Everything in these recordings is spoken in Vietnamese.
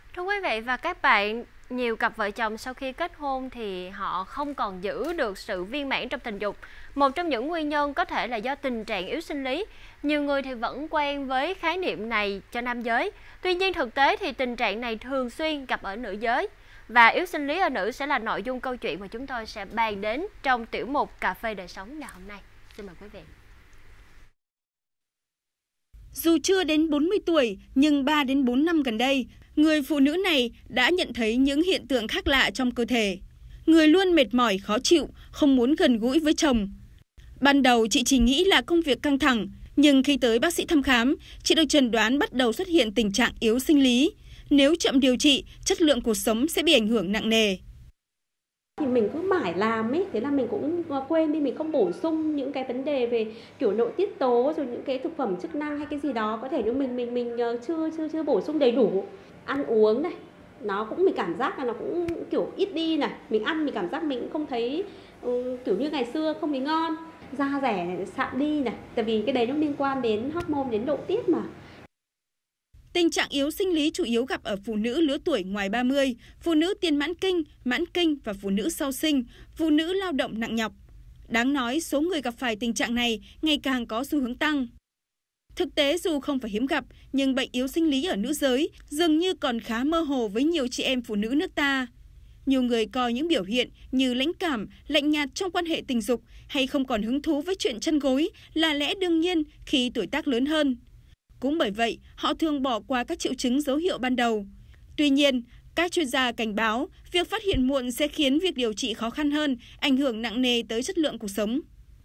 Thưa quý vị và các bạn, nhiều cặp vợ chồng sau khi kết hôn thì họ không còn giữ được sự viên mãn trong tình dục. Một trong những nguyên nhân có thể là do tình trạng yếu sinh lý. Nhiều người thì vẫn quen với khái niệm này cho nam giới. Tuy nhiên thực tế thì tình trạng này thường xuyên gặp ở nữ giới. Và yếu sinh lý ở nữ sẽ là nội dung câu chuyện mà chúng tôi sẽ bàn đến trong tiểu mục Cà phê đời sống ngày hôm nay. Xin mời quý vị. Dù chưa đến 40 tuổi, nhưng 3 đến 4 năm gần đây, người phụ nữ này đã nhận thấy những hiện tượng khác lạ trong cơ thể. Người luôn mệt mỏi, khó chịu, không muốn gần gũi với chồng. Ban đầu chị chỉ nghĩ là công việc căng thẳng, nhưng khi tới bác sĩ thăm khám, chị được chẩn đoán bắt đầu xuất hiện tình trạng yếu sinh lý. Nếu chậm điều trị, chất lượng cuộc sống sẽ bị ảnh hưởng nặng nề. Thì mình cứ mãi làm ấy, thế là mình cũng quên đi, mình không bổ sung những cái vấn đề về kiểu nội tiết tố rồi những cái thực phẩm chức năng hay cái gì đó, có thể như mình chưa bổ sung đầy đủ. Ăn uống này, nó cũng mình cảm giác là nó cũng kiểu ít đi này, mình ăn mình cảm giác mình cũng không thấy kiểu như ngày xưa không thấy ngon, da rẻ sạm đi này, tại vì cái đấy nó liên quan đến hormone, đến nội tiết mà. Tình trạng yếu sinh lý chủ yếu gặp ở phụ nữ lứa tuổi ngoài 30, phụ nữ tiền mãn kinh và phụ nữ sau sinh, phụ nữ lao động nặng nhọc. Đáng nói, số người gặp phải tình trạng này ngày càng có xu hướng tăng. Thực tế dù không phải hiếm gặp, nhưng bệnh yếu sinh lý ở nữ giới dường như còn khá mơ hồ với nhiều chị em phụ nữ nước ta. Nhiều người coi những biểu hiện như lãnh cảm, lạnh nhạt trong quan hệ tình dục hay không còn hứng thú với chuyện chân gối là lẽ đương nhiên khi tuổi tác lớn hơn. Cũng bởi vậy, họ thường bỏ qua các triệu chứng dấu hiệu ban đầu. Tuy nhiên, các chuyên gia cảnh báo việc phát hiện muộn sẽ khiến việc điều trị khó khăn hơn, ảnh hưởng nặng nề tới chất lượng cuộc sống.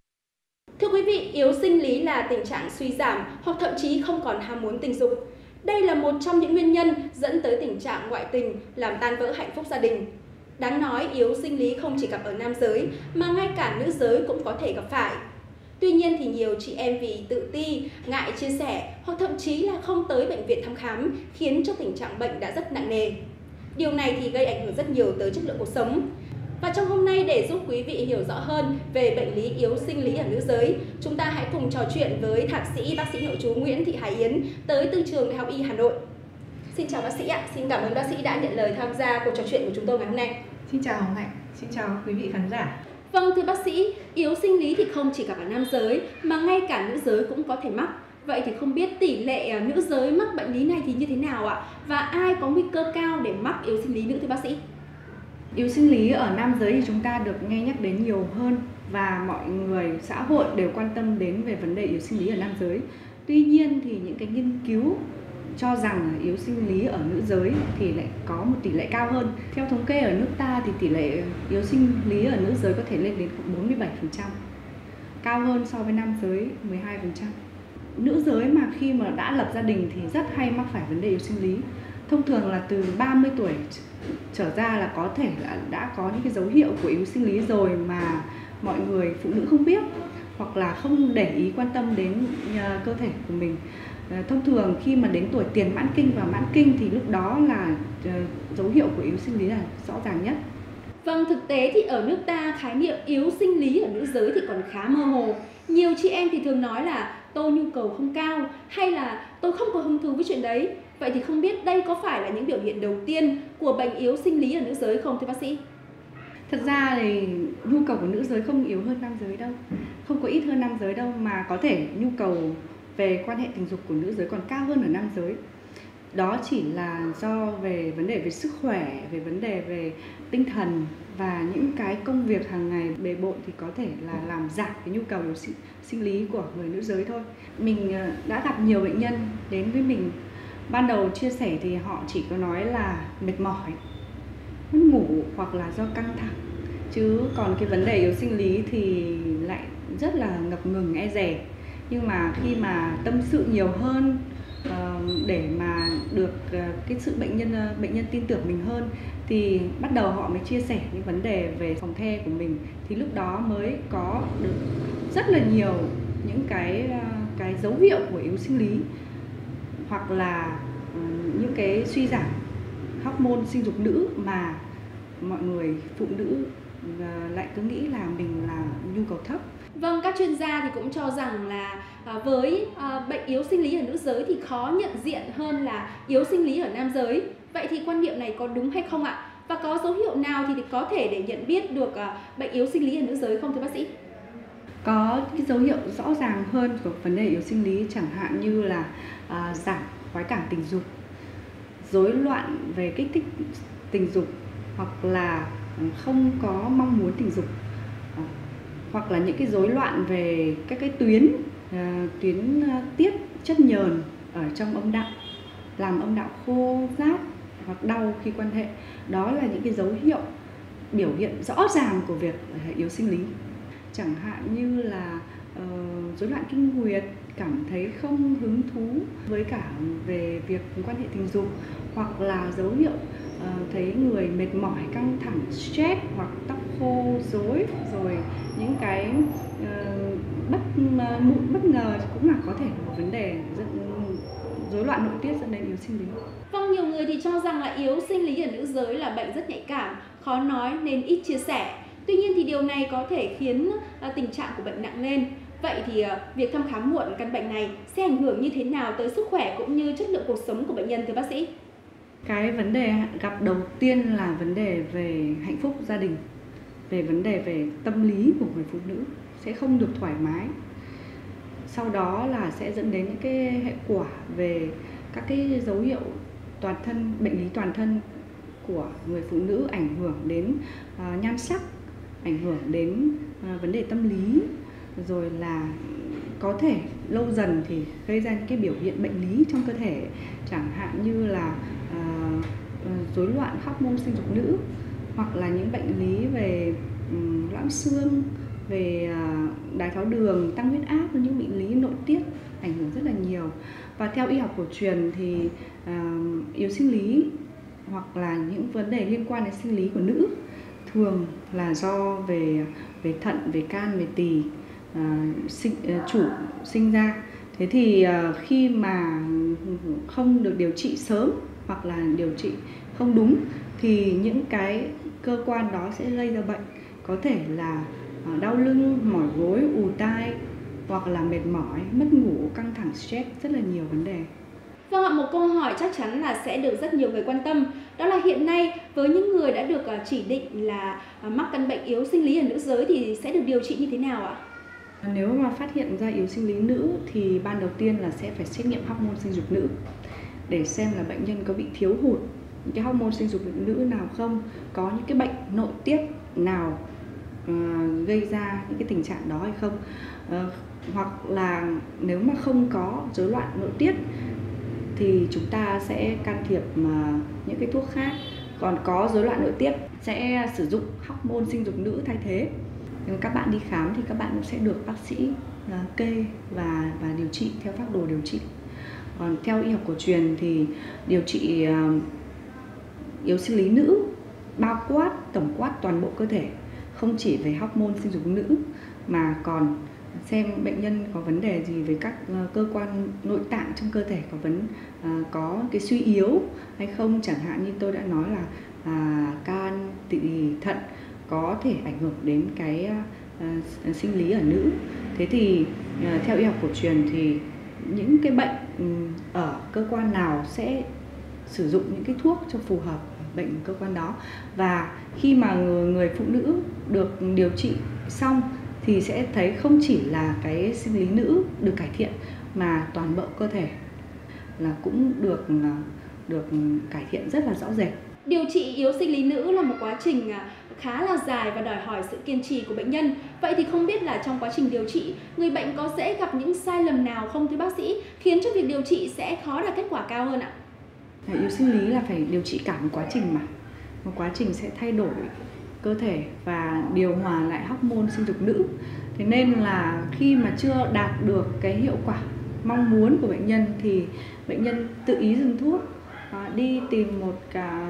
Thưa quý vị, yếu sinh lý là tình trạng suy giảm hoặc thậm chí không còn ham muốn tình dục. Đây là một trong những nguyên nhân dẫn tới tình trạng ngoại tình, làm tan vỡ hạnh phúc gia đình. Đáng nói, yếu sinh lý không chỉ gặp ở nam giới mà ngay cả nữ giới cũng có thể gặp phải. Tuy nhiên thì nhiều chị em vì tự ti, ngại chia sẻ hoặc thậm chí là không tới bệnh viện thăm khám khiến cho tình trạng bệnh đã rất nặng nề. Điều này thì gây ảnh hưởng rất nhiều tới chất lượng cuộc sống. Và trong hôm nay để giúp quý vị hiểu rõ hơn về bệnh lý yếu sinh lý ở nữ giới, chúng ta hãy cùng trò chuyện với thạc sĩ bác sĩ nội trú Nguyễn Thị Hải Yến tới từ trường Đại học Y Hà Nội. Xin chào bác sĩ ạ, xin cảm ơn bác sĩ đã nhận lời tham gia cuộc trò chuyện của chúng tôi ngày hôm nay. Xin chào Hồng Hạnh, xin chào quý vị khán giả. Vâng, thưa bác sĩ, yếu sinh lý thì không chỉ gặp ở nam giới mà ngay cả nữ giới cũng có thể mắc. Vậy thì không biết tỷ lệ nữ giới mắc bệnh lý này thì như thế nào ạ? Và ai có nguy cơ cao để mắc yếu sinh lý nữ thưa bác sĩ? Yếu sinh lý ở nam giới thì chúng ta được nghe nhắc đến nhiều hơn và mọi người, xã hội đều quan tâm đến về vấn đề yếu sinh lý ở nam giới. Tuy nhiên thì những cái nghiên cứu cho rằng yếu sinh lý ở nữ giới thì lại có một tỷ lệ cao hơn. Theo thống kê ở nước ta thì tỷ lệ yếu sinh lý ở nữ giới có thể lên đến 47%, cao hơn so với nam giới 12%. Nữ giới mà khi mà đã lập gia đình thì rất hay mắc phải vấn đề yếu sinh lý. Thông thường là từ 30 tuổi trở ra là có thể là đã có những cái dấu hiệu của yếu sinh lý rồi mà mọi người phụ nữ không biết hoặc là không để ý quan tâm đến cơ thể của mình. Thông thường khi mà đến tuổi tiền mãn kinh và mãn kinh thì lúc đó là dấu hiệu của yếu sinh lý là rõ ràng nhất. Vâng, thực tế thì ở nước ta khái niệm yếu sinh lý ở nữ giới thì còn khá mơ hồ. Nhiều chị em thì thường nói là tôi nhu cầu không cao hay là tôi không có hứng thú với chuyện đấy. Vậy thì không biết đây có phải là những biểu hiện đầu tiên của bệnh yếu sinh lý ở nữ giới không thưa bác sĩ? Thật ra thì nhu cầu của nữ giới không yếu hơn nam giới đâu, không có ít hơn nam giới đâu, mà có thể nhu cầu về quan hệ tình dục của nữ giới còn cao hơn ở nam giới. Đó chỉ là do về vấn đề về sức khỏe, về vấn đề về tinh thần và những cái công việc hàng ngày bề bộn thì có thể là làm giảm cái nhu cầu sinh lý của người nữ giới thôi. Mình đã gặp nhiều bệnh nhân đến với mình, ban đầu chia sẻ thì họ chỉ có nói là mệt mỏi, mất ngủ hoặc là do căng thẳng. Chứ còn cái vấn đề yếu sinh lý thì lại rất là ngập ngừng, e dè. Nhưng mà khi mà tâm sự nhiều hơn để mà được cái sự bệnh nhân tin tưởng mình hơn thì bắt đầu họ mới chia sẻ những vấn đề về phòng the của mình, thì lúc đó mới có được rất là nhiều những cái dấu hiệu của yếu sinh lý hoặc là những cái suy giảm hormone sinh dục nữ mà mọi người phụ nữ lại cứ nghĩ là mình là nhu cầu thấp. Vâng, các chuyên gia thì cũng cho rằng là với bệnh yếu sinh lý ở nữ giới thì khó nhận diện hơn là yếu sinh lý ở nam giới. Vậy thì quan niệm này có đúng hay không ạ? Và có dấu hiệu nào thì có thể để nhận biết được bệnh yếu sinh lý ở nữ giới không thưa bác sĩ? Có cái dấu hiệu rõ ràng hơn của vấn đề yếu sinh lý, chẳng hạn như là giảm khoái cảm tình dục, rối loạn về kích thích tình dục, hoặc là không có mong muốn tình dục, hoặc là những cái rối loạn về các cái tuyến tiết chất nhờn ở trong âm đạo, làm âm đạo khô rát hoặc đau khi quan hệ. Đó là những cái dấu hiệu biểu hiện rõ ràng của việc yếu sinh lý. Chẳng hạn như là rối loạn kinh nguyệt, cảm thấy không hứng thú với cả về việc quan hệ tình dục, hoặc là dấu hiệu thấy người mệt mỏi, căng thẳng, stress, hoặc tóc khô rối, rồi những cái bất ngờ cũng là có thể một vấn đề rối loạn nội tiết dẫn đến yếu sinh lý. Vâng, nhiều người thì cho rằng là yếu sinh lý ở nữ giới là bệnh rất nhạy cảm, khó nói nên ít chia sẻ. Tuy nhiên thì điều này có thể khiến tình trạng của bệnh nặng lên. Vậy thì việc thăm khám muộn căn bệnh này sẽ ảnh hưởng như thế nào tới sức khỏe cũng như chất lượng cuộc sống của bệnh nhân thưa bác sĩ? Cái vấn đề gặp đầu tiên là vấn đề về hạnh phúc gia đình, về vấn đề về tâm lý của người phụ nữ sẽ không được thoải mái. Sau đó là sẽ dẫn đến những cái hệ quả về các cái dấu hiệu toàn thân, bệnh lý toàn thân của người phụ nữ, ảnh hưởng đến nhan sắc, ảnh hưởng đến vấn đề tâm lý, rồi là có thể lâu dần thì gây ra những cái biểu hiện bệnh lý trong cơ thể, chẳng hạn như là rối loạn hormone sinh dục nữ, hoặc là những bệnh lý về loãng xương, về đái tháo đường, tăng huyết áp, những bệnh lý nội tiết ảnh hưởng rất là nhiều. Và theo y học cổ truyền thì yếu sinh lý hoặc là những vấn đề liên quan đến sinh lý của nữ thường là do về thận, về can, về tỳ chủ sinh ra. Thế thì khi mà không được điều trị sớm hoặc là điều trị không đúng thì những cái cơ quan đó sẽ gây ra bệnh, có thể là đau lưng, mỏi gối, ù tai, hoặc là mệt mỏi, mất ngủ, căng thẳng, stress, rất là nhiều vấn đề. Vâng ạ, một câu hỏi chắc chắn là sẽ được rất nhiều người quan tâm. Đó là hiện nay với những người đã được chỉ định là mắc căn bệnh yếu sinh lý ở nữ giới thì sẽ được điều trị như thế nào ạ? Nếu mà phát hiện ra yếu sinh lý nữ thì ban đầu tiên là sẽ phải xét nghiệm hormone sinh dục nữ để xem là bệnh nhân có bị thiếu hụt những cái hormone sinh dục nữ nào không, có những cái bệnh nội tiết nào gây ra những cái tình trạng đó hay không, hoặc là nếu mà không có rối loạn nội tiết thì chúng ta sẽ can thiệp những cái thuốc khác, còn có rối loạn nội tiết sẽ sử dụng hormone sinh dục nữ thay thế. Nếu các bạn đi khám thì các bạn cũng sẽ được bác sĩ kê và điều trị theo phác đồ điều trị. Còn theo y học cổ truyền thì điều trị yếu sinh lý nữ bao quát, tổng quát toàn bộ cơ thể, không chỉ về hormone sinh dục nữ mà còn xem bệnh nhân có vấn đề gì về các cơ quan nội tạng trong cơ thể, có cái suy yếu hay không, chẳng hạn như tôi đã nói là can, tỵ, thận có thể ảnh hưởng đến cái sinh lý ở nữ. Thế thì theo y học cổ truyền thì những cái bệnh ở cơ quan nào sẽ sử dụng những cái thuốc cho phù hợp bệnh cơ quan đó, và khi mà người phụ nữ được điều trị xong thì sẽ thấy không chỉ là cái sinh lý nữ được cải thiện mà toàn bộ cơ thể là cũng được cải thiện rất là rõ rệt. Điều trị yếu sinh lý nữ là một quá trình khá là dài và đòi hỏi sự kiên trì của bệnh nhân. Vậy thì không biết là trong quá trình điều trị, người bệnh có dễ gặp những sai lầm nào không thưa bác sĩ, khiến cho việc điều trị sẽ khó đạt kết quả cao hơn ạ? Yếu sinh lý là phải điều trị cả một quá trình mà. Một quá trình sẽ thay đổi cơ thể và điều hòa lại hormone sinh dục nữ. Thế nên là khi mà chưa đạt được cái hiệu quả mong muốn của bệnh nhân thì bệnh nhân tự ý dừng thuốc, đi tìm một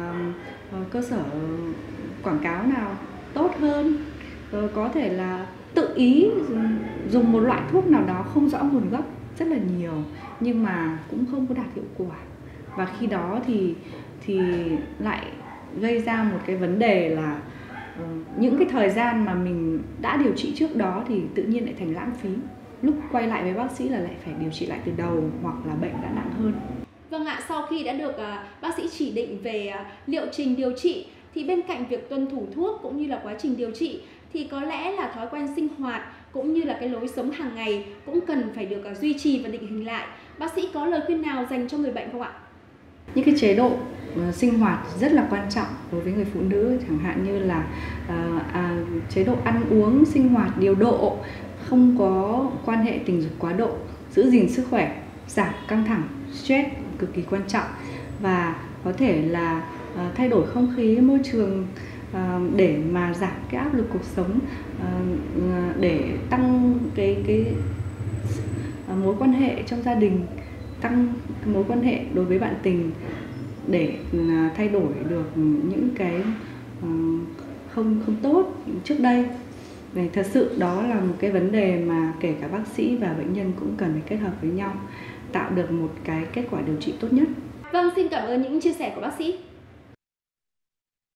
cơ sở quảng cáo nào tốt hơn, có thể là tự ý dùng một loại thuốc nào đó không rõ nguồn gốc rất là nhiều nhưng mà cũng không có đạt hiệu quả, và khi đó thì lại gây ra một cái vấn đề là những cái thời gian mà mình đã điều trị trước đó thì tự nhiên lại thành lãng phí, lúc quay lại với bác sĩ là lại phải điều trị lại từ đầu hoặc là bệnh đã nặng hơn. Vâng ạ, sau khi đã được bác sĩ chỉ định về liệu trình điều trị thì bên cạnh việc tuân thủ thuốc cũng như là quá trình điều trị thì có lẽ là thói quen sinh hoạt cũng như là cái lối sống hàng ngày cũng cần phải được duy trì và định hình lại. Bác sĩ có lời khuyên nào dành cho người bệnh không ạ? Những cái chế độ sinh hoạt rất là quan trọng đối với người phụ nữ, chẳng hạn như là chế độ ăn uống, sinh hoạt điều độ, không có quan hệ tình dục quá độ, giữ gìn sức khỏe, giảm căng thẳng, stress cực kỳ quan trọng, và có thể là thay đổi không khí, môi trường để mà giảm cái áp lực cuộc sống, để tăng cái mối quan hệ trong gia đình, tăng mối quan hệ đối với bạn tình, để thay đổi được những cái không tốt trước đây. Vì thật sự đó là một cái vấn đề mà kể cả bác sĩ và bệnh nhân cũng cần phải kết hợp với nhau, tạo được một cái kết quả điều trị tốt nhất. Vâng, xin cảm ơn những chia sẻ của bác sĩ.